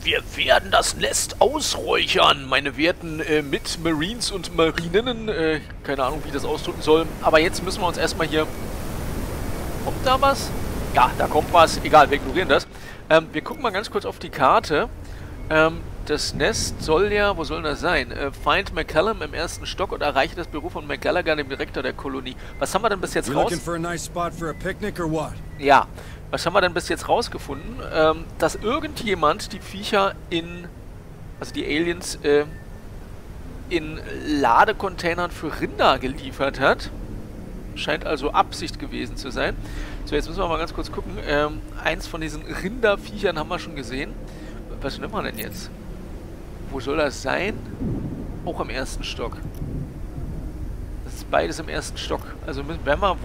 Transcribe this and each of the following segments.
Wir werden das Nest ausräuchern, meine werten Mit-Marines und Marininnen. Keine Ahnung, wie ich das ausdrücken soll. Aber jetzt müssen wir uns erstmal hier... Kommt da was? Ja, da kommt was. Egal, wir ignorieren das. Wir gucken mal ganz kurz auf die Karte. Das Nest soll ja... Wo soll das sein? Find McCallum im 1. Stock und erreiche das Büro von McGallagher, dem Direktor der Kolonie. Was haben wir denn bis jetzt raus... Ja. Was haben wir denn bis jetzt rausgefunden? Dass irgendjemand die Viecher also die Aliens, in Ladecontainern für Rinder geliefert hat. Scheint also Absicht gewesen zu sein. So, jetzt müssen wir mal ganz kurz gucken. Eins von diesen Rinderviechern haben wir schon gesehen. Was nimmt man denn jetzt? Wo soll das sein? Auch im 1. Stock. Das ist beides im 1. Stock. Also wenn wir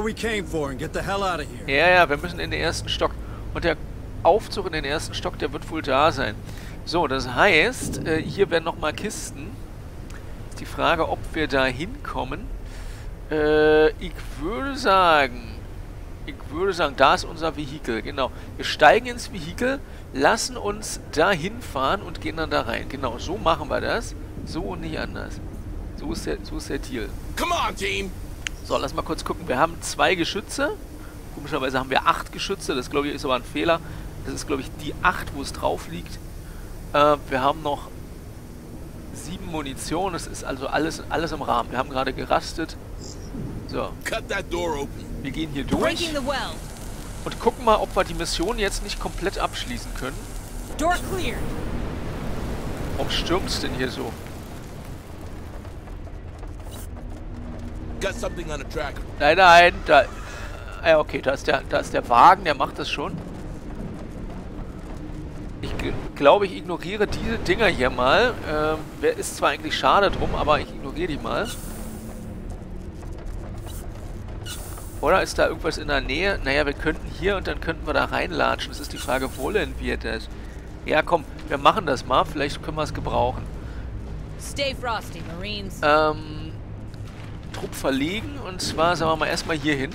ja, wir müssen in den 1. Stock. Und der Aufzug in den 1. Stock, der wird wohl da sein. So, das heißt, hier werden nochmal Kisten. Ist die Frage, ob wir da hinkommen. Ich würde sagen, da ist unser Vehikel. Genau. Wir steigen ins Vehikel, lassen uns da hinfahren und gehen dann da rein. Genau, so machen wir das. So und nicht anders. So ist der Deal. Come on, Team! So, lass mal kurz gucken. Wir haben 2 Geschütze. Komischerweise haben wir 8 Geschütze. Das, glaube ich, ist aber ein Fehler. Das ist, glaube ich, die 8, wo es drauf liegt. Wir haben noch 7 Munition. Das ist also alles im Rahmen. Wir haben gerade gerastet. So. Wir gehen hier durch. Und gucken mal, ob wir die Mission jetzt nicht komplett abschließen können. Warum stürmt es denn hier so? Nein, da... Ja, okay, da ist der Wagen, der macht das schon. Ich glaube, ich ignoriere diese Dinger hier mal. Ist zwar eigentlich schade drum, aber ich ignoriere die mal. Oder ist da irgendwas in der Nähe? Naja, wir könnten hier und dann könnten wir da reinlatschen. Das ist die Frage, wollen wir das? Ja, komm, wir machen das mal. Vielleicht können wir es gebrauchen. Stay frosty, Marines. Trupp verlegen und zwar, sagen wir mal, erstmal hier hin.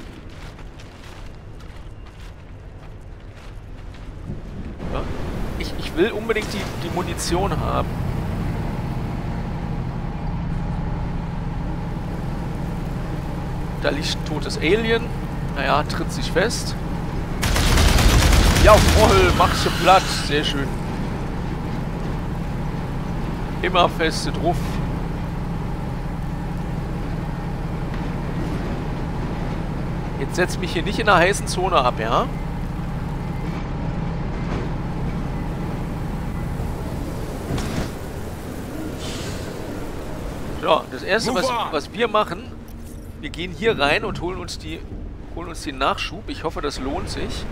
Ja. Ich will unbedingt die Munition haben. Da liegt ein totes Alien. Naja, tritt sich fest. Jawohl, machst du platt. Sehr schön. Immer feste drauf. Jetzt setz mich hier nicht in der heißen Zone ab, ja? So, das erste, was wir machen, wir gehen hier rein und holen uns den Nachschub. Ich hoffe, das lohnt sich.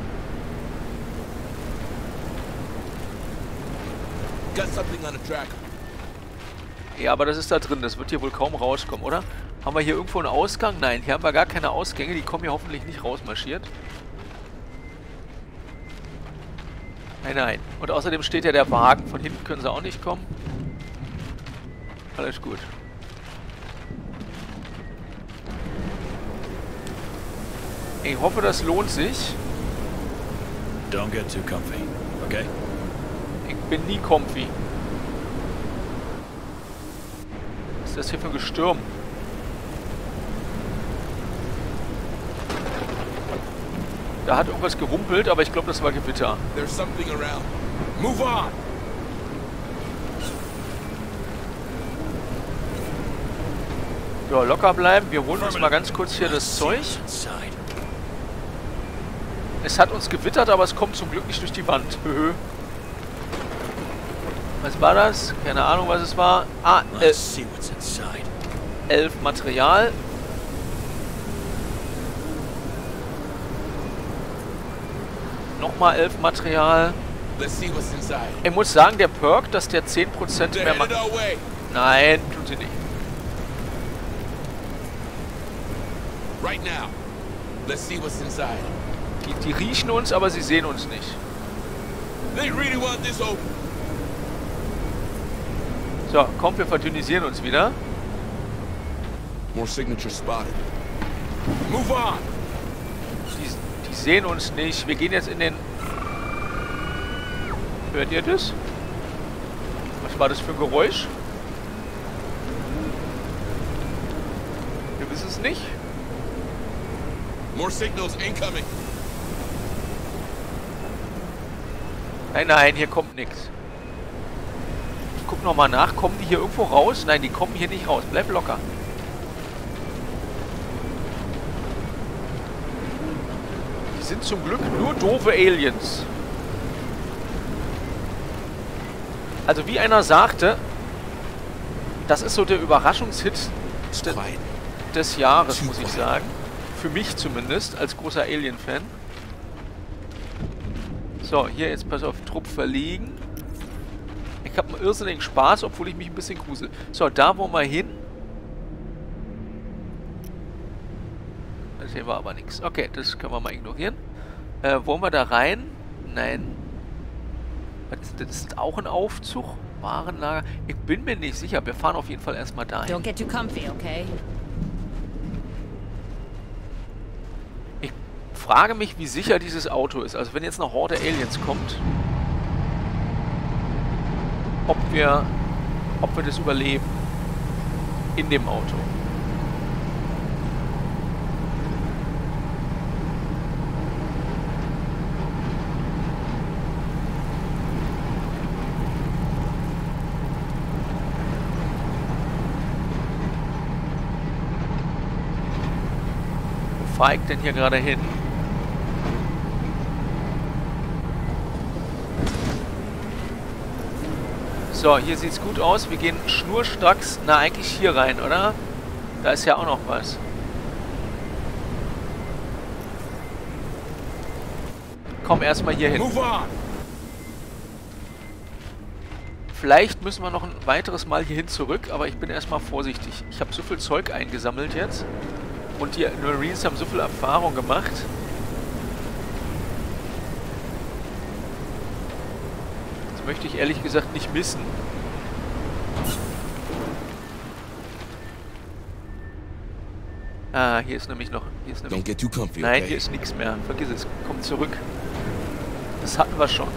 Ja, aber das ist da drin. Das wird hier wohl kaum rauskommen, oder? Haben wir hier irgendwo einen Ausgang? Nein, hier haben wir gar keine Ausgänge. Die kommen hier hoffentlich nicht rausmarschiert. Nein, nein. Und außerdem steht ja der Wagen. Von hinten können sie auch nicht kommen. Alles gut. Ich hoffe, das lohnt sich. Don't get too comfy, okay? Ich bin nie comfy. Was ist das hier für ein Gestürm? Da hat irgendwas gerumpelt, aber ich glaube, das war Gewitter. There's something around. Move on! Ja, locker bleiben. Wir holen uns mal ganz kurz hier das Zeug. Es hat uns gewittert, aber es kommt zum Glück nicht durch die Wand. Was war das? Keine Ahnung, was es war. Ah, 11 Material. Nochmal 11 Material. Ich muss sagen, der Perk, dass der 10% mehr macht. Nein, tut sie nicht. Die riechen uns, aber sie sehen uns nicht. So, komm, wir verdünnisieren uns wieder. More signatures spotted. Move on! Die sehen uns nicht. Wir gehen jetzt in den... Hört ihr das? Was war das für ein Geräusch? Wir wissen es nicht. More signals incoming. Nein, nein, hier kommt nichts. Ich guck nochmal nach. Kommen die hier irgendwo raus? Nein, die kommen hier nicht raus. Bleib locker. Die sind zum Glück nur doofe Aliens. Also wie einer sagte, das ist so der Überraschungshit des Jahres, muss ich sagen. Für mich zumindest, als großer Alien-Fan. So, hier jetzt pass auf, Trupp verlegen. Ich habe einen irrsinnigen Spaß, obwohl ich mich ein bisschen grusel. So, da wollen wir hin. Das hier war aber nichts. Okay, das können wir mal ignorieren. Wollen wir da rein? Nein. Das ist auch ein Aufzug? Warenlager? Ich bin mir nicht sicher. Wir fahren auf jeden Fall erstmal dahin. Don't get too comfy, okay? Ich frage mich, wie sicher dieses Auto ist. Also wenn jetzt eine Horde Aliens kommt, ob wir das überleben. In dem Auto. Wo fahre ich denn hier gerade hin? So, hier sieht's gut aus. Wir gehen schnurstracks, na eigentlich hier rein, oder? Da ist ja auch noch was. Komm erstmal hier hin. Move on. Vielleicht müssen wir noch ein weiteres Mal hierhin zurück, aber ich bin erstmal vorsichtig. Ich habe so viel Zeug eingesammelt jetzt. Und die Marines haben so viel Erfahrung gemacht. Das möchte ich ehrlich gesagt nicht missen. Ah, hier ist nämlich noch... Hier ist nämlich, Don't get too comfy, nein, okay? hier ist nichts mehr. Vergiss es. Komm zurück. Das hatten wir schon.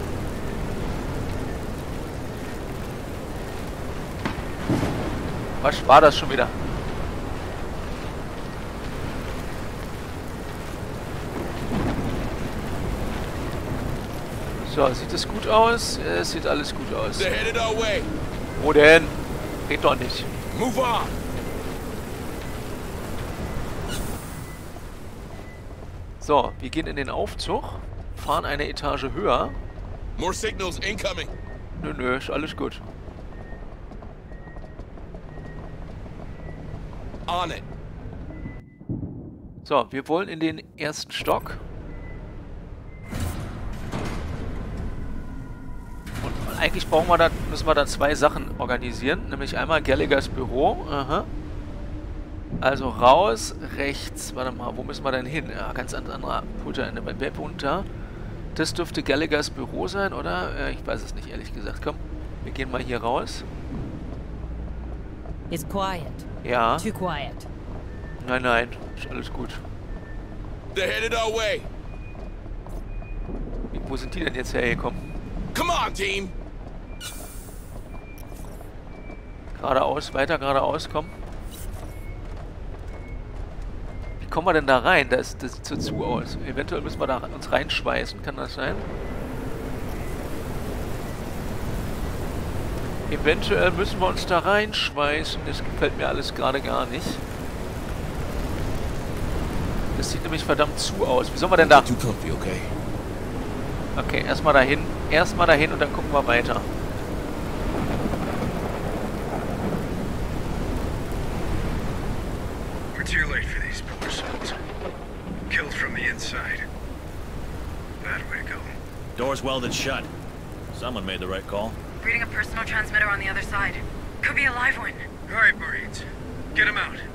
Was war das schon wieder? So, sieht es gut aus? Es sieht alles gut aus. They're headed our way. Wo denn? Geht doch nicht. Move on. So, wir gehen in den Aufzug, fahren eine Etage höher. More signals incoming. Nö, nö, ist alles gut. On it. So, wir wollen in den ersten Stock. Und eigentlich müssen wir da zwei Sachen organisieren. Nämlich einmal Gallaghers Büro. Aha. Also raus, rechts. Warte mal, wo müssen wir denn hin? Ja, ganz anderer Pulterende bei Web unter. Das dürfte Gallaghers Büro sein, oder? Ich weiß es nicht, ehrlich gesagt. Komm, wir gehen mal hier raus. It's quiet. Ja. Too quiet. Nein, nein, ist alles gut. They're headed our way. Wo sind die denn jetzt hergekommen? Come on, team. Geradeaus, weiter geradeaus, komm. Wie kommen wir denn da rein? Das sieht so zu aus. Eventuell müssen wir da uns reinschweißen, kann das sein? Eventuell müssen wir uns da reinschweißen. Das gefällt mir alles gerade gar nicht. Das sieht nämlich verdammt zu aus. Wie sollen wir denn da? Too comfy, okay? Okay, erstmal dahin. Erstmal dahin und dann gucken wir weiter. We're too late for these poor souls. Killed from the inside. Bad way to go. Door's welded shut. Someone made the right call. Reading a personal transmitter on the other side. Could be a live one. All right, Marines. Get him out.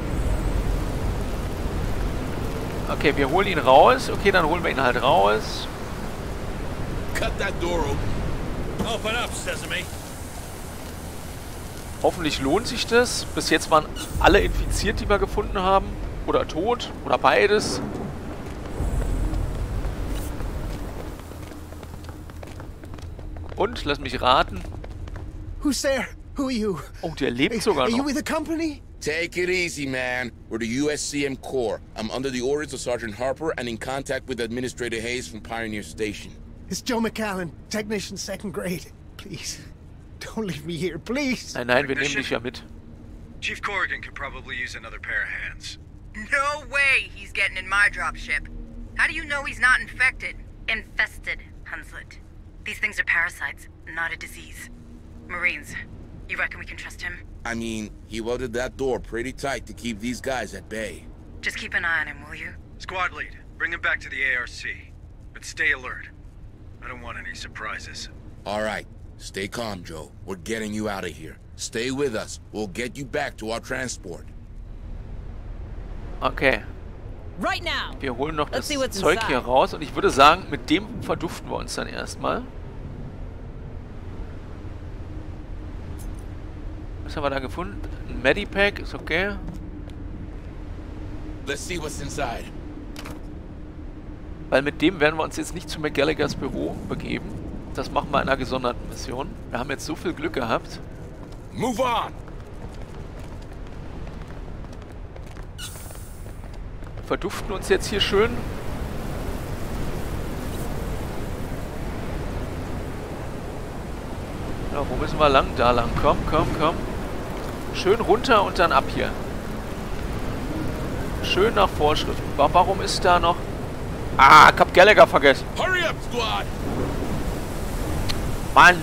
Okay, wir holen ihn raus. Okay, dann holen wir ihn halt raus. Cut that door open. Open up, Sesame. Hoffentlich lohnt sich das. Bis jetzt waren alle infiziert, die wir gefunden haben. Oder tot. Oder beides. Und, lass mich raten. Who's there? Who are you? Oh, der lebt sogar Are you noch. with the company? Take it easy, man. We're the USCM Corps. I'm under the orders of Sergeant Harper and in contact with Administrator Hayes from Pioneer Station. It's Joe McAllen, technician 2nd grade. Please, don't leave me here, please. Nein, nein, wir nehmen dich ja mit. Chief Corrigan could probably use another pair of hands. No way he's getting in my dropship. How do you know he's not infected? Infested, Hunslet. These things are parasites, not a disease. Marines, you reckon we can trust him? I mean, he welded that door pretty tight to keep these guys at bay. Just keep an eye on him, will you? Squad lead, bring him back to the ARC. But stay alert. I don't want any surprises. All right, stay calm, Joe. We're getting you out of here. Stay with us. We'll get you back to our transport. Okay. Right now. Wir holen noch Let's das see what's Zeug hier inside. raus und ich würde sagen, mit dem verduften wir uns dann erstmal. Was haben wir da gefunden? Ein Medipack, ist okay. Let's see what's inside. Weil mit dem werden wir uns jetzt nicht zu McGallagers Büro begeben. Das machen wir in einer gesonderten Mission. Wir haben jetzt so viel Glück gehabt. Move on! Verduften uns jetzt hier schön. Ja, wo müssen wir lang? Da lang. Komm, komm, komm. Schön runter und dann ab hier. Schön nach Vorschrift. Warum ist da noch... Ah, ich hab Gallagher vergessen. Hurry up, squad! Mann.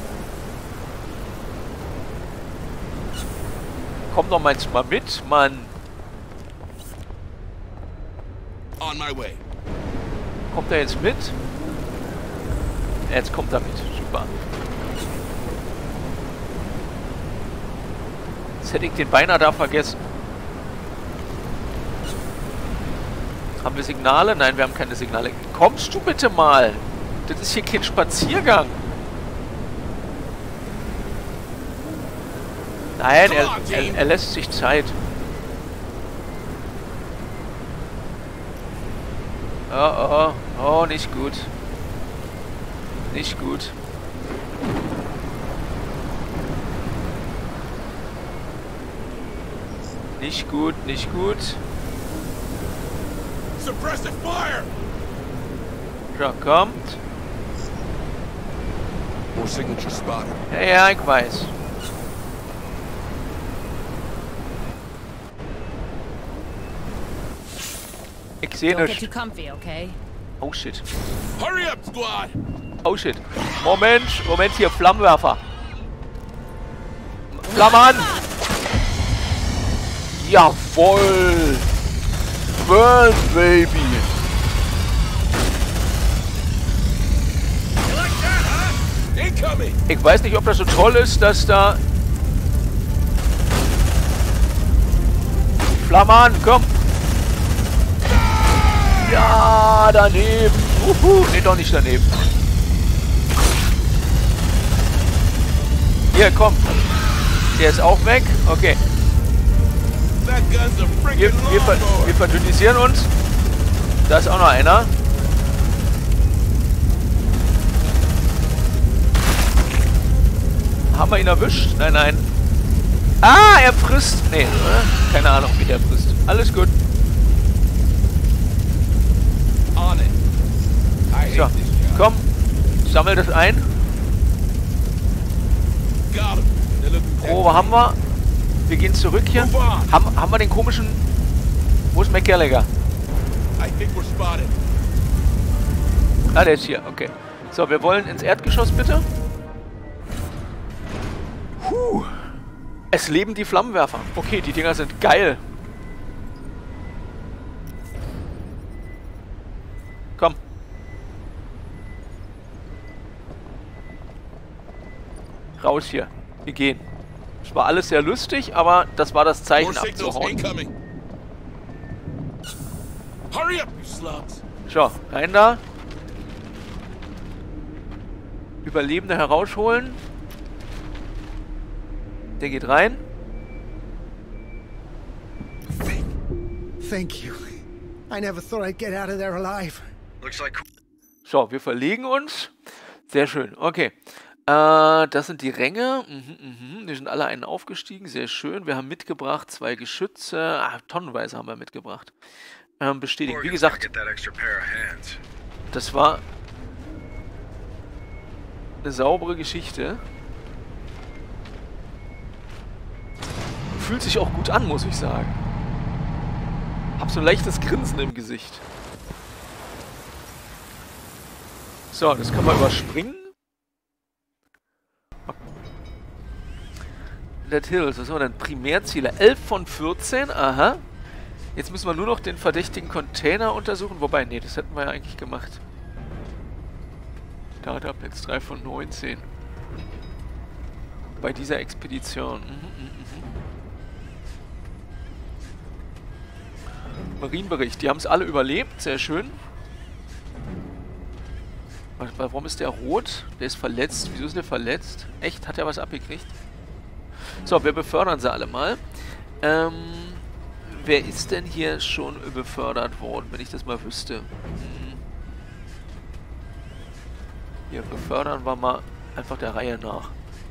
Komm doch mal mit, Mann. On my way. Kommt er jetzt mit? Jetzt kommt er mit. Super. Jetzt hätte ich den beinahe da vergessen. Haben wir Signale? Nein, wir haben keine Signale. Kommst du bitte mal? Das ist hier kein Spaziergang. Nein, er lässt sich Zeit. Oh, oh, nicht gut. Nicht gut. Nicht gut, nicht gut. Suppressive fire! So, kommt. More signature spotted. Ja, ja, ich weiß. Ich sehe Don't get too nicht. comfy, okay? Oh shit. Hurry up, squad! Oh shit. Moment, Moment hier, Flammenwerfer. Flamme an! Jawoll! Burn, Baby! You like that, huh? Incoming! Ich weiß nicht, ob das so toll ist, dass da... Flamme an, komm! Ja, daneben! Nee, doch nicht daneben. Hier, komm! Der ist auch weg. Okay. That gun's a freaking lawnmower! Wir verdünnisieren uns. Da ist auch noch einer. Haben wir ihn erwischt? Nein, nein. Ah, er frisst. Nee, keine Ahnung, wie der frisst. Alles gut. On it. I So, hate this job. komm. Sammel das ein. Got him. They're looking Probe haben wir. Wir gehen zurück hier. Haben wir den komischen... Wo ist McGallagher? I think we're spotted. Ah, der ist hier. Okay. So, wir wollen ins Erdgeschoss, bitte. Puh. Es leben die Flammenwerfer. Okay, die Dinger sind geil. Komm. Raus hier. Wir gehen. Es war alles sehr lustig, aber das war das Zeichen More signals abzuhauen. incoming. Hurry up, you slugs! So, rein da. Überlebende herausholen. Der geht rein. Thank you. I never thought I'd get out of there alive. Looks like So, wir verlegen uns. Sehr schön. Okay. Das sind die Ränge. Die sind alle einen aufgestiegen. Sehr schön. Wir haben mitgebracht 2 Geschütze. Tonnenweise haben wir mitgebracht. Bestätigen. Wie gesagt, das war eine saubere Geschichte. Fühlt sich auch gut an, muss ich sagen. Hab so ein leichtes Grinsen im Gesicht. So, das kann man überspringen. Dead Hills, was haben wir denn? Primärziele 11 von 14, aha. Jetzt müssen wir nur noch den verdächtigen Container untersuchen. Wobei, nee, das hätten wir ja eigentlich gemacht. Dataplätze 3 von 19. Bei dieser Expedition. Marienbericht, die haben es alle überlebt, sehr schön. Warum ist der rot? Der ist verletzt. Wieso ist der verletzt? Echt? Hat er was abgekriegt? So, wir befördern sie alle mal. Wer ist denn hier schon befördert worden, wenn ich das mal wüsste? Hier befördern wir mal einfach der Reihe nach.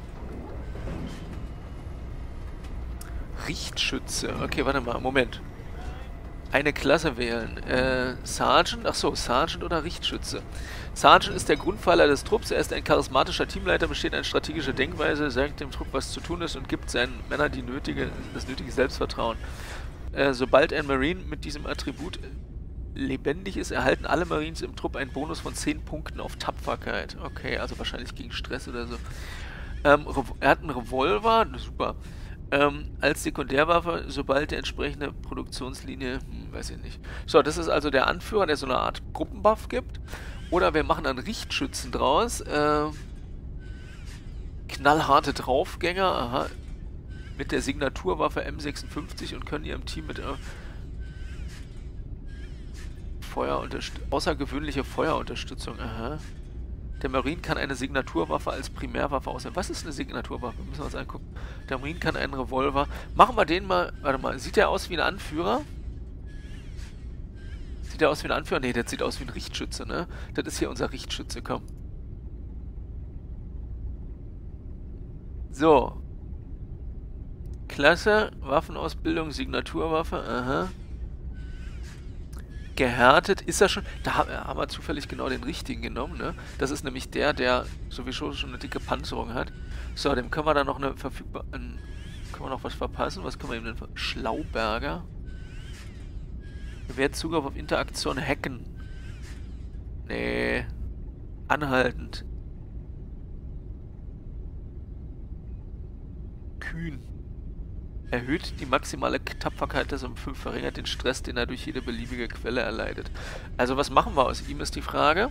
Richtschütze. Okay, warte mal, Moment. Eine Klasse wählen. Sergeant? Achso, Sergeant oder Richtschütze. Sergeant ist der Grundpfeiler des Trupps. Er ist ein charismatischer Teamleiter, besteht eine strategische Denkweise, sagt dem Trupp, was zu tun ist und gibt seinen Männern das nötige Selbstvertrauen. Sobald ein Marine mit diesem Attribut lebendig ist, erhalten alle Marines im Trupp einen Bonus von 10 Punkten auf Tapferkeit. Okay, also wahrscheinlich gegen Stress oder so. Er hat einen Revolver, super. Als Sekundärwaffe, sobald der entsprechende Produktionslinie, weiß ich nicht. So, das ist also der Anführer, der so eine Art Gruppenbuff gibt. Oder wir machen einen Richtschützen draus. Knallharte Draufgänger, aha. Mit der Signaturwaffe M56 und können ihrem Team mit außergewöhnliche Feuerunterstützung, aha. Der Marine kann eine Signaturwaffe als Primärwaffe auswählen. Was ist eine Signaturwaffe? Müssen wir uns angucken. Der Marine kann einen Revolver. Machen wir den mal. Warte mal. Sieht der aus wie ein Anführer? Sieht der aus wie ein Anführer? Ne, der sieht aus wie ein Richtschütze, ne? Das ist hier unser Richtschütze, komm. So. Klasse. Waffenausbildung, Signaturwaffe, aha. Gehärtet, ist er schon... Da haben wir zufällig genau den richtigen genommen, ne? Das ist nämlich der sowieso schon eine dicke Panzerung hat. So, dem können wir dann noch eine verfügbare... Können wir noch was verpassen? Was können wir ihm denn... Schlauberger. Gewährt Zugriff auf Interaktion hacken. Nee. Anhaltend. Kühn. Erhöht die maximale Tapferkeit des um 5, verringert den Stress, den er durch jede beliebige Quelle erleidet. Also was machen wir aus ihm, ist die Frage.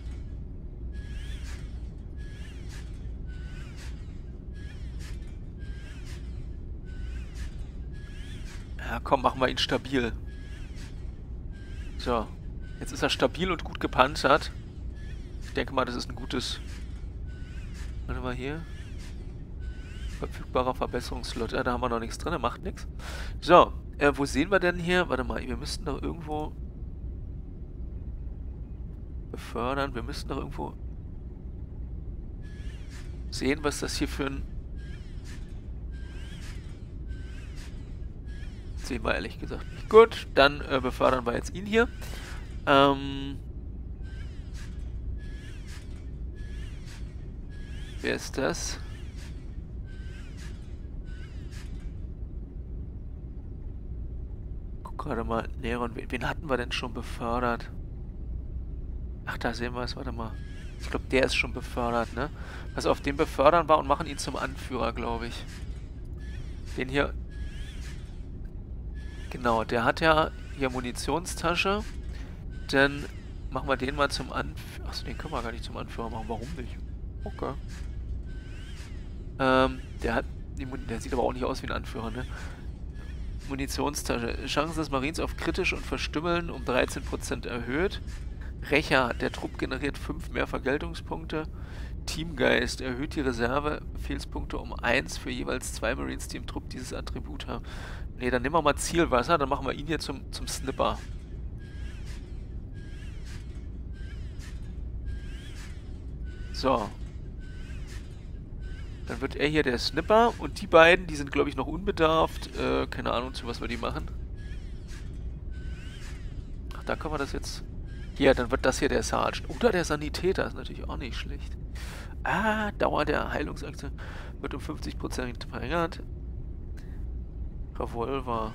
Ja komm, machen wir ihn stabil. So, jetzt ist er stabil und gut gepanzert. Ich denke mal, das ist ein gutes... Warte mal hier. Verfügbarer Verbesserungsslot. Ja, da haben wir noch nichts drin, macht nichts. So, wo sehen wir denn hier? Warte mal, wir müssten doch irgendwo befördern. Wir müssten doch irgendwo sehen, was das hier für ein... Sehen wir ehrlich gesagt nicht. Gut, dann befördern wir jetzt ihn hier. Wer ist das? Gerade mal näher und wen hatten wir denn schon befördert? Ach, da sehen wir es, warte mal. Ich glaube, der ist schon befördert, ne? Was auf den befördern war und machen ihn zum Anführer, glaube ich. Den hier... Genau, der hat ja hier Munitionstasche. Dann machen wir den mal zum Anführer. Achso, den können wir gar nicht zum Anführer machen. Warum nicht? Okay. Der sieht aber auch nicht aus wie ein Anführer, ne? Munitionstasche. Chance des Marines auf kritisch und Verstümmeln um 13% erhöht. Rächer. Der Trupp generiert 5 mehr Vergeltungspunkte. Teamgeist. Erhöht die Reserve-Befehlspunkte um 1 für jeweils 2 Marines, die im Trupp dieses Attribut haben. Ne, dann nehmen wir mal Zielwasser. Dann machen wir ihn hier zum Snipper. So. Dann wird er hier der Snipper und die beiden, die sind, glaube ich, noch unbedarft. Keine Ahnung, zu was wir die machen. Ach, da können wir das jetzt... Hier, dann wird das hier der Sergeant. Oder der Sanitäter, ist natürlich auch nicht schlecht. Ah, Dauer der Heilungsaktion wird um 50% verringert. Revolver.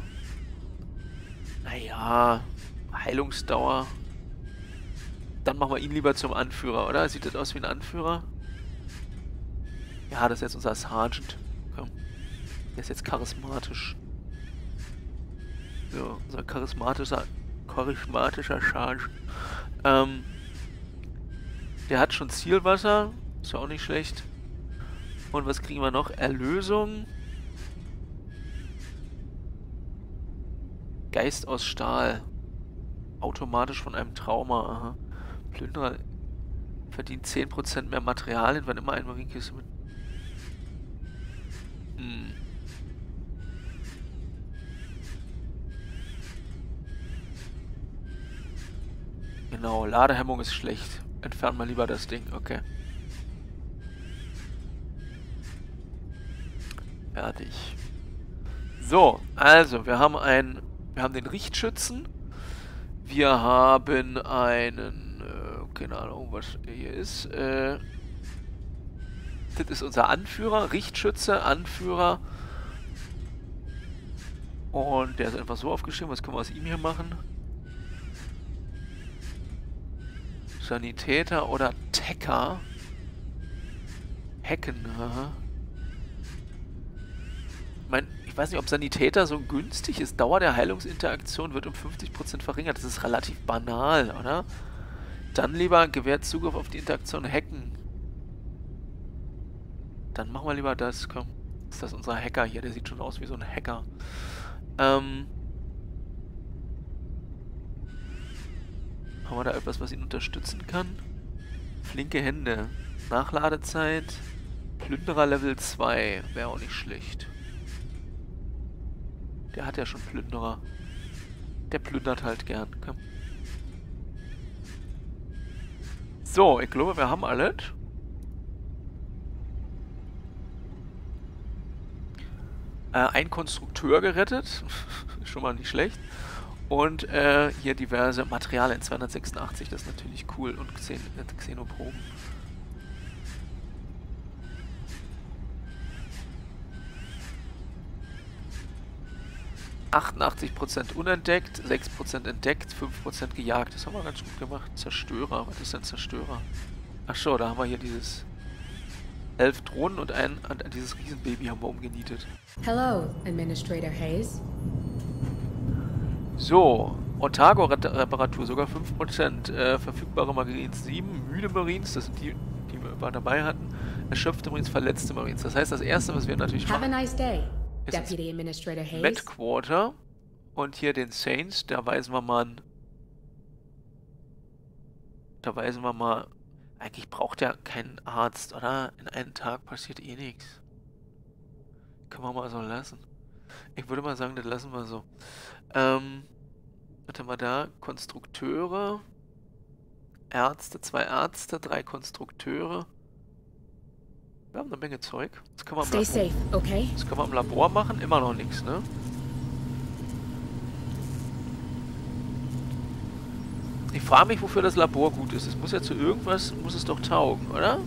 Naja, Heilungsdauer. Dann machen wir ihn lieber zum Anführer, oder? Sieht das aus wie ein Anführer? Ja, das ist jetzt unser Sergeant. Komm. Der ist jetzt charismatisch. So, unser charismatischer Sergeant. Der hat schon Zielwasser. Ist ja auch nicht schlecht. Und was kriegen wir noch? Erlösung. Geist aus Stahl. Automatisch von einem Trauma. Aha. Plünderer verdient 10% mehr Materialien, wenn immer ein Marienkiste mit... Genau, Ladehemmung ist schlecht. Entfernen wir lieber das Ding, okay. Fertig. So, also, wir haben den Richtschützen. Wir haben einen, keine Ahnung, was hier ist. Das ist unser Anführer, Richtschütze, Anführer. Und der ist einfach so aufgeschrieben. Was können wir aus ihm hier machen? Sanitäter oder Tacker. Hacken, aha. Ich weiß nicht, ob Sanitäter so günstig ist. Dauer der Heilungsinteraktion wird um 50% verringert. Das ist relativ banal, oder? Dann lieber gewährt Zugriff auf die Interaktion Hacken. Dann machen wir lieber das, komm. Ist das unser Hacker hier? Der sieht schon aus wie so ein Hacker. Haben wir da etwas, was ihn unterstützen kann? Flinke Hände. Nachladezeit. Plünderer Level 2. Wäre auch nicht schlecht. Der hat ja schon Plünderer. Der plündert halt gern. Komm. So, ich glaube, wir haben alles. Ein Konstrukteur gerettet. Schon mal nicht schlecht. Und hier diverse Materialien. 286, das ist natürlich cool. Und Xenoproben. %, unentdeckt, 6% entdeckt, 5% gejagt. Das haben wir ganz gut gemacht. Zerstörer. Was ist denn Zerstörer? Ach so, da haben wir hier dieses 11 Drohnen und dieses Riesenbaby haben wir umgenietet. Hello, Administrator Hayes. So, Otago-Reparatur, sogar 5%. Verfügbare Marines 7, müde Marines, das sind die wir dabei hatten. Erschöpfte Marines, verletzte Marines. Das heißt, das Erste, was wir natürlich machen, ist Deputy Administrator Hayes. Medquarter und hier den Saints, da weisen wir mal eigentlich braucht er keinen Arzt, oder? In einem Tag passiert eh nichts. Können wir mal so lassen. Ich würde mal sagen, das lassen wir so. Was haben wir da? Konstrukteure. Ärzte, 2 Ärzte, 3 Konstrukteure. Wir haben eine Menge Zeug. Das können wir im Labor machen. Immer noch nichts, ne? Ich frage mich, wofür das Labor gut ist. Es muss ja zu irgendwas, muss es doch taugen, oder?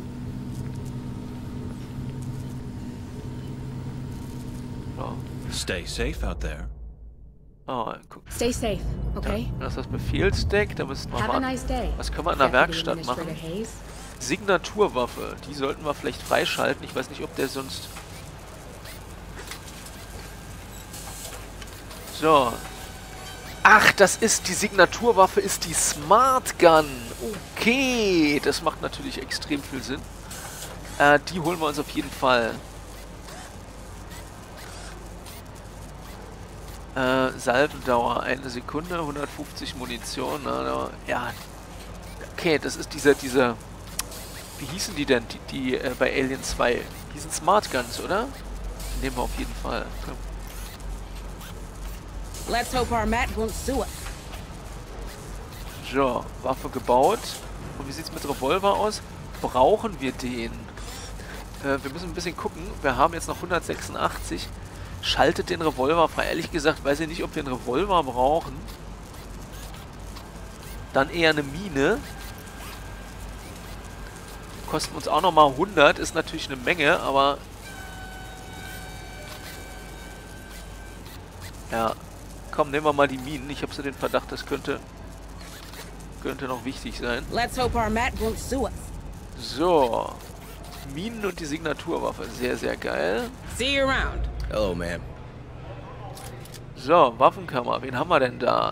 So. Stay safe out there. Oh, guck. Stay safe, okay? Ja, das ist das Befehlsdeck. Da müssten wir mal... Was können wir in der Werkstatt machen? Signaturwaffe. Die sollten wir vielleicht freischalten. Ich weiß nicht, ob der sonst... So. Ach, das ist die Signaturwaffe, ist die Smart Gun. Okay, das macht natürlich extrem viel Sinn. Die holen wir uns auf jeden Fall. Salvendauer, 1 Sekunde, 150 Munition. Ja, okay, das ist diese... Wie hießen die denn, die bei Alien 2? Die sind Smart Guns, oder? Die nehmen wir auf jeden Fall. Komm. Let's hope our Matt won't sue us. So, Waffe gebaut. Und wie sieht's mit Revolver aus? Brauchen wir den? Wir müssen ein bisschen gucken. Wir haben jetzt noch 186. Schaltet den Revolver frei. Ehrlich gesagt, weiß ich nicht, ob wir einen Revolver brauchen. Dann eher eine Mine. Kosten uns auch nochmal 100. Ist natürlich eine Menge, aber... Ja. Komm, nehmen wir mal die Minen. Ich habe so den Verdacht, das könnte noch wichtig sein. Let's hope our Matt won't sue us. So. Minen und die Signaturwaffe. Sehr, sehr geil. See you around. Hello, ma'am. So, Waffenkammer. Wen haben wir denn da?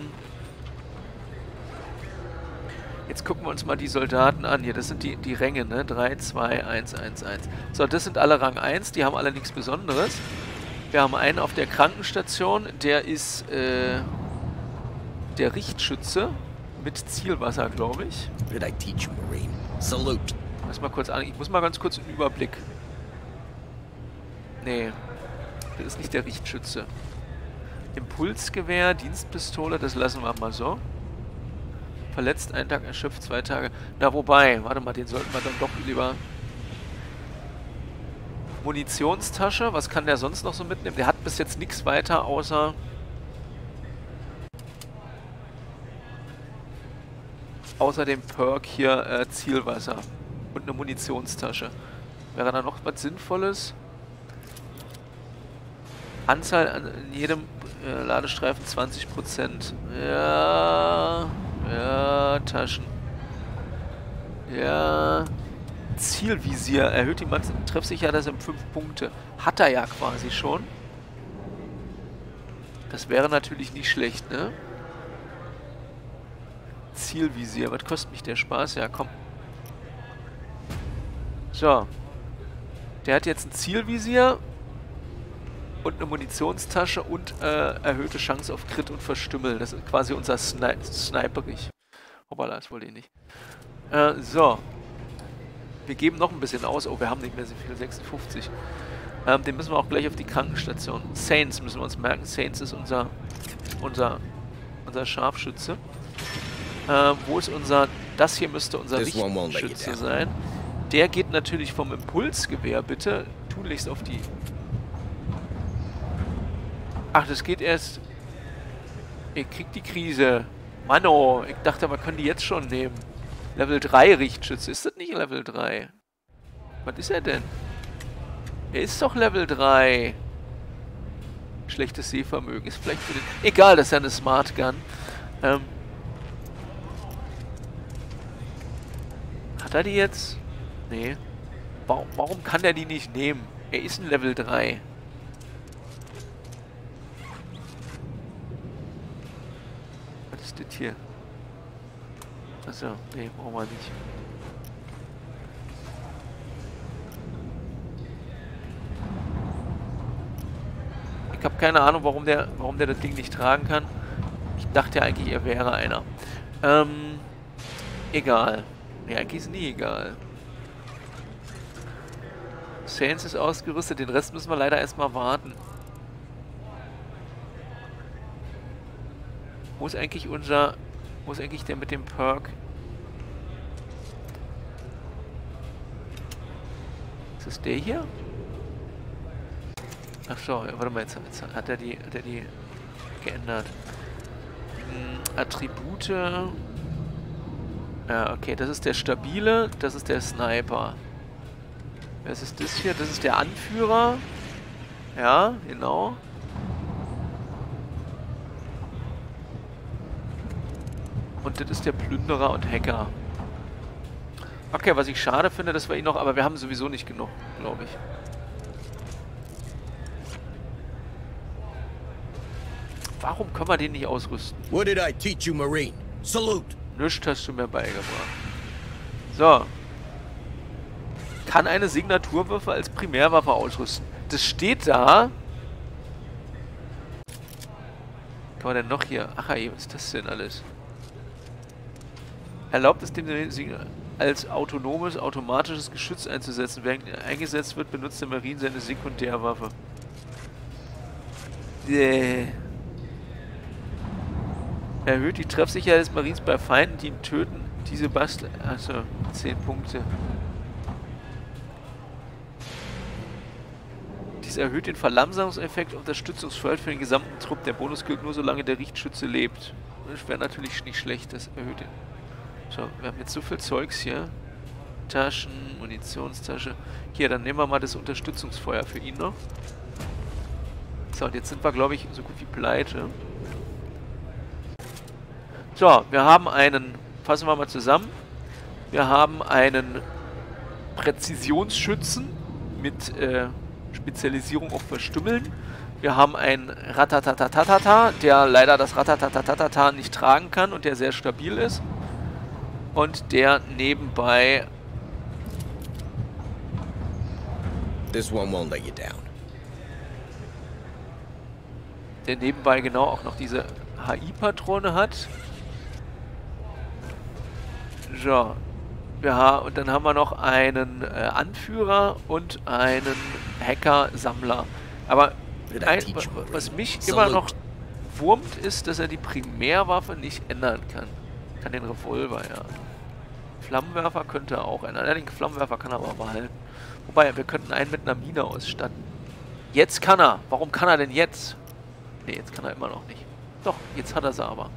Jetzt gucken wir uns mal die Soldaten an. Hier, das sind die Ränge, ne? 3, 2, 1, 1, 1. So, das sind alle Rang 1. Die haben alle nichts Besonderes. Wir haben einen auf der Krankenstation. Der ist der Richtschütze mit Zielwasser, glaube ich. What did I teach you, Marine? Salute. Ich muss mal ganz kurz einen Überblick. Nee, das ist nicht der Richtschütze. Impulsgewehr, Dienstpistole, das lassen wir mal so. Verletzt, 1 Tag erschöpft, 2 Tage. Na, wobei, warte mal, den sollten wir dann doch lieber... Munitionstasche, was kann der sonst noch so mitnehmen? Der hat bis jetzt nichts weiter, außer dem Perk hier Zielwasser. Und eine Munitionstasche. Wäre da noch was Sinnvolles? Anzahl an jedem Ladestreifen 20%. Ja, Taschen. Ja. Zielvisier. Erhöht die Treffsicherheit um 5 Punkte. Hat er ja quasi schon. Das wäre natürlich nicht schlecht, ne? Zielvisier. Was kostet mich der Spaß? Ja, komm. So. Der hat jetzt ein Zielvisier und eine Munitionstasche und erhöhte Chance auf Crit und Verstümmel. Das ist quasi unser Sniperich. Hoppala, das wollte ich nicht. So. Wir geben noch ein bisschen aus. Oh, wir haben nicht mehr so viel. 56. Den müssen wir auch gleich auf die Krankenstation. Saints müssen wir uns merken. Saints ist unser Scharfschütze. Wo ist unser... Das hier müsste unser Richtschütze sein. Der geht natürlich vom Impulsgewehr, bitte. Tunlichst auf die... Ach, das geht erst... Ihr kriegt die Krise. Mano, ich dachte, wir können die jetzt schon nehmen. Level 3 Richtschütze. Ist das nicht Level 3? Was ist er denn? Er ist doch Level 3. Schlechtes Sehvermögen. Ist vielleicht für den... Egal, das ist ja eine Smart Gun. Hat er die jetzt? Nee. Warum kann er die nicht nehmen? Er ist ein Level 3. Was ist das hier? Achso, nee, brauchen wir nicht. Ich habe keine Ahnung, warum der das Ding nicht tragen kann. Ich dachte ja eigentlich, er wäre einer. Egal. Nee, eigentlich ist nie egal. Saints ist ausgerüstet, den Rest müssen wir leider erstmal warten. Wo ist eigentlich der mit dem Perk? Ist das der hier? Ach so, ja, warte mal, jetzt hat er die geändert. Attribute. Ja, okay, das ist der Stabile, das ist der Sniper. Was ist das hier? Das ist der Anführer. Ja, genau. Und das ist der Plünderer und Hacker. Okay, was ich schade finde, dass wir ihn noch... Aber wir haben sowieso nicht genug, glaube ich. Warum können wir den nicht ausrüsten? What did I teach you, Marine? Salute. Nichts hast du mir beigebracht. So. Kann eine Signaturwaffe als Primärwaffe ausrüsten. Das steht da. Was kann man denn noch hier? Ach ey, was ist das denn alles? Erlaubt es dem als automatisches Geschütz einzusetzen. Während eingesetzt wird, benutzt der Marine seine Sekundärwaffe. Erhöht die Treffsicherheit des Marines bei Feinden, die ihn töten. Diese Achso, 10 Punkte. erhöht den Verlangsamungseffekt und Unterstützungsfeld für den gesamten Trupp. Der Bonus gilt nur, solange der Richtschütze lebt. Das wäre natürlich nicht schlecht, das erhöht den. So, wir haben jetzt so viel Zeugs hier. Taschen, Munitionstasche. Hier, dann nehmen wir mal das Unterstützungsfeuer für ihn noch. So, und jetzt sind wir, glaube ich, so gut wie pleite. So, wir haben einen, fassen wir mal zusammen. Wir haben einen Präzisionsschützen mit Spezialisierung auf Verstümmeln. Wir haben einen Ratatatatata, der leider das Ratatatatata nicht tragen kann und der sehr stabil ist. Und der nebenbei... This one won't let you down. Der nebenbei genau auch noch diese HI-Patrone hat. So. Und dann haben wir noch einen Anführer und einen Hacker-Sammler. Aber was mich immer noch wurmt, ist, dass er die Primärwaffe nicht ändern kann. Kann den Revolver, ja. Flammenwerfer könnte er auch ändern. Ja, den Flammenwerfer kann er aber behalten. Wobei, wir könnten einen mit einer Mine ausstatten. Jetzt kann er. Warum kann er denn jetzt? Ne, jetzt kann er immer noch nicht. Doch, jetzt hat er sie aber.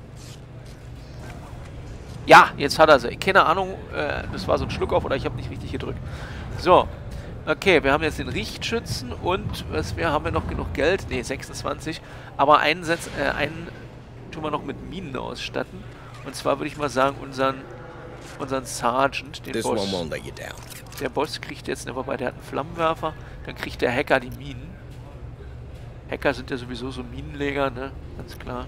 Ja, jetzt hat er sie. Keine Ahnung, das war so ein Schluck auf oder ich habe nicht richtig gedrückt. So, okay, wir haben jetzt den Richtschützen und haben wir noch genug Geld? Ne, 26. Aber einen tun wir noch mit Minen ausstatten. Und zwar würde ich mal sagen, unseren Sergeant, den Boss. Der Boss kriegt jetzt, ne, wobei der hat einen Flammenwerfer. Dann kriegt der Hacker die Minen. Hacker sind ja sowieso so Minenleger, ne? Ganz klar.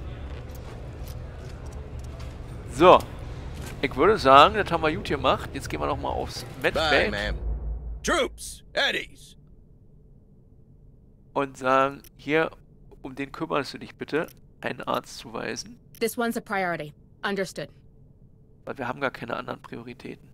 So. Ich würde sagen, das haben wir gut gemacht. Jetzt gehen wir nochmal aufs Medbay. Troops, Eddies. Und sagen, hier, um den kümmerst du dich bitte, einen Arzt zuweisen. This one's a priority. Understood. Weil wir haben gar keine anderen Prioritäten.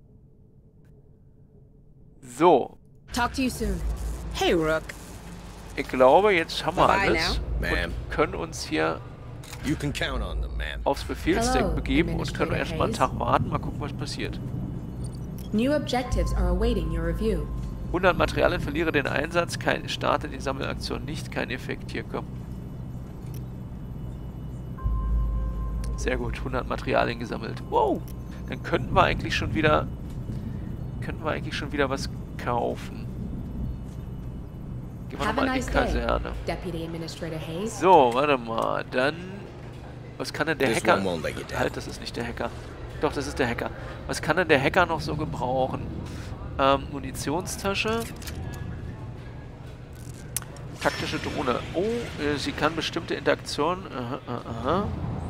So. Talk to you soon. Hey, Rook. Ich glaube, jetzt haben wir Bye alles. now. Und können uns hier You can count on them, ma'am. aufs Befehlsdeck Hello, begeben und können Administrator erstmal einen Hayes. Tag warten. Mal gucken, was passiert. New objectives are awaiting your review. 100 Materialien, verliere den Einsatz. Starte die Sammelaktion nicht. Kein Effekt. Hier, komm. Sehr gut. 100 Materialien gesammelt. Wow. Dann könnten wir eigentlich schon wieder was kaufen. Gehen wir Have a nochmal in nice die day, Kaserne. Deputy Administrator Hayes. So, warte mal. Dann... Was kann denn der This Hacker... one won't let you down. Halt, das ist nicht der Hacker. Doch, das ist der Hacker. Was kann denn der Hacker noch so gebrauchen? Munitionstasche. Taktische Drohne. Oh, sie kann bestimmte Interaktionen... Aha.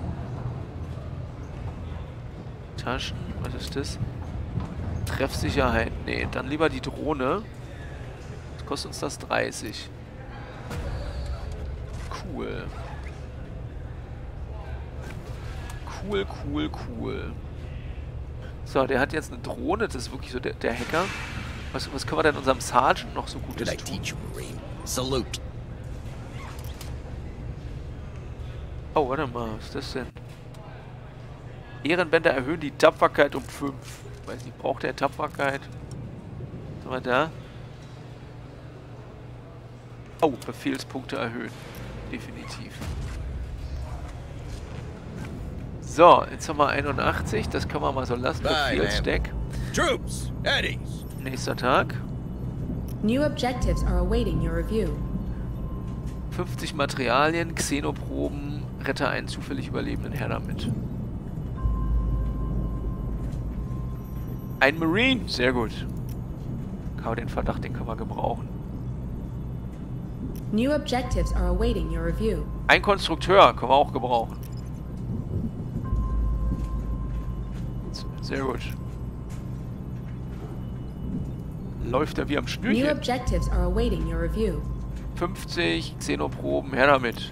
Taschen, was ist das? Treffsicherheit. Nee, dann lieber die Drohne. Was kostet uns das? 30. Cool. Cool. So, der hat jetzt eine Drohne. Das ist wirklich so der Hacker. Was können wir denn unserem Sergeant noch so Gutes Did I tun? teach you, Marine? Salute. Oh, warte mal. Was ist das denn? Ehrenbänder erhöhen die Tapferkeit um 5. Weiß nicht, braucht der Tapferkeit? Was haben wir da? Oh, Befehlspunkte erhöhen. Definitiv. So, jetzt haben wir 81. Das können wir mal so lassen. Bye, Befehlsdeck. Troops, Eddies. Nächster Tag. New objectives are awaiting your review. 50 Materialien, Xenoproben. Rette einen zufällig Überlebenden. Her damit. Ein Marine. Sehr gut. Aber den Verdacht, den können wir gebrauchen. New objectives are awaiting your review. Ein Konstrukteur können wir auch gebrauchen. Sehr gut. Läuft er wie am New Schnürchen. objectives are awaiting your review. 50 Xenoproben, her damit.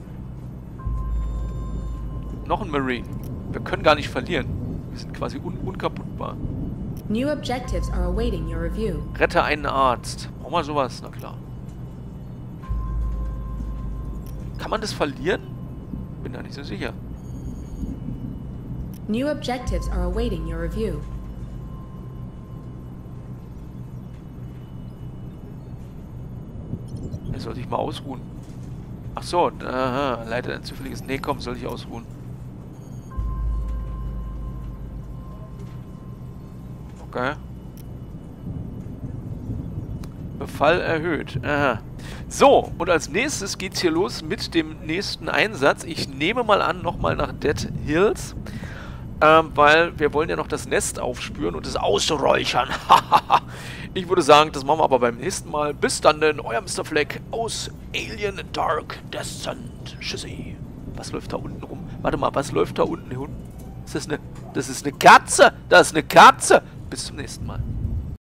Noch ein Marine. Wir können gar nicht verlieren. Wir sind quasi unkaputtbar. New objectives are awaiting your review. Rette einen Arzt. Brauchen wir sowas? Na klar. Kann man das verlieren? Bin da nicht so sicher. New objectives are awaiting your review. Er soll sich mal ausruhen. Ach so, aha, leider ein zufälliges... Nee, komm, soll ich ausruhen. Okay. Befall erhöht. Aha. So, und als nächstes geht's hier los mit dem nächsten Einsatz. Ich nehme mal an, nochmal nach Dead Hills. Weil wir wollen ja noch das Nest aufspüren und es ausräuchern. Ich würde sagen, das machen wir aber beim nächsten Mal. Bis dann denn, euer Mr. Fleck aus Alien Dark Descent. Tschüssi. Was läuft da unten rum? Warte mal, was läuft da unten rum? Ist das eine... Das ist eine Katze! Das ist eine Katze! Bis zum nächsten Mal.